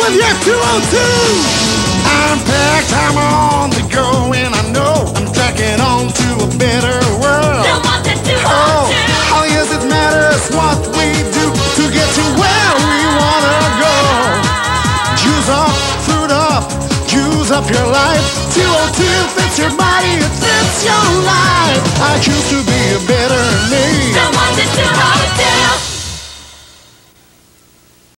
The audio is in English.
with your 202. I'm packed, I'm on the go, and I know I'm tracking on to a better world. The Monte 202. Oh, yes, it matters what we do to get to where we wanna go. Use up, fruit up, use up your life. 202 fits your body, it fits your life. I choose to be a better